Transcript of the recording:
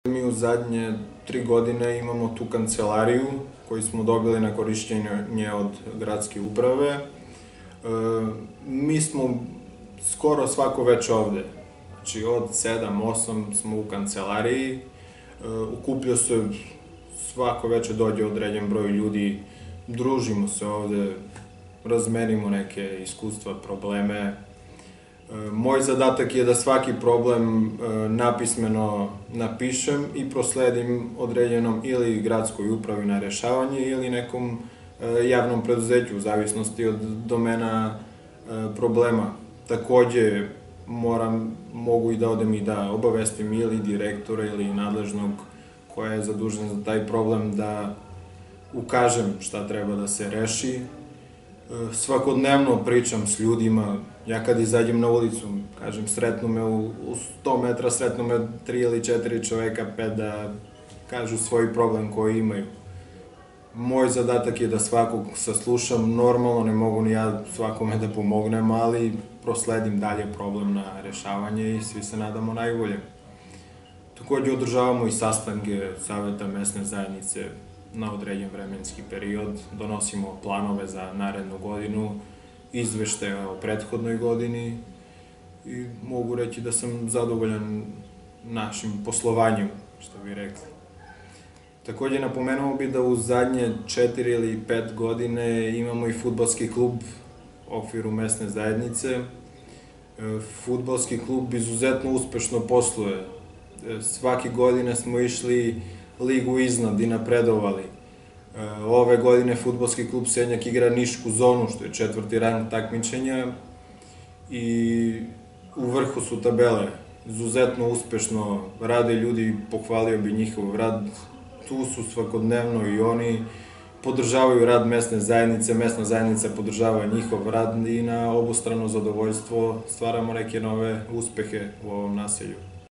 Mi u zadnje 3 godine imamo tu kancelariju koju smo dobili na korišćenje od gradske uprave. Mi smo skoro svako veče ovde, znači od 7-8 smo u kancelariji, ukuplja se svako veče dođe određen broj ljudi, družimo se ovde, razmenimo neke iskustva, probleme. Moj zadatak je da svaki problem napismeno napišem i prosledim određenom ili gradskoj upravi na rešavanje ili nekom javnom preduzeću, u zavisnosti od domena problema. Takođe, mogu i da odem i da obavestim ili direktora ili nadležnog koja je zadužena za taj problem, da ukažem šta treba da se reši. Svakodnevno pričam s ljudima, ja kad izađem na ulicu, kažem, sretnu me u 100 metra, sretnu me 3 ili 4 čoveka, 5 da kažu svoj problem koji imaju. Moj zadatak je da svakog saslušam, normalno ne mogu ni ja svakome da pomognem, ali prosledim dalje problem na rešavanje i svi se nadamo najbolje. Takođe održavamo i sastanke saveta mesne zajednice na određen vremenski period, donosimo planove za narednu godinu, izveštaje o prethodnoj godini i mogu reći da sam zadovoljan našim poslovanjem, što bi rekli. Takođe napomenuo bih da u zadnje 4 ili 5 godine imamo i fudbalski klub u okviru mesne zajednice. Fudbalski klub izuzetno uspešno posluje. Svake godine smo išli ligu iznad i napredovali. Ove godine fudbalski klub Senjak igra nišku zonu, što je 4. rang takmičenja, i u vrhu su tabele. Izuzetno uspešno rade ljudi, pohvalio bi njihov rad. Tu su svakodnevno i oni podržavaju rad mesne zajednice, mesna zajednica podržava njihov rad i na obostrano zadovoljstvo stvaramo neke nove uspehe u ovom naselju.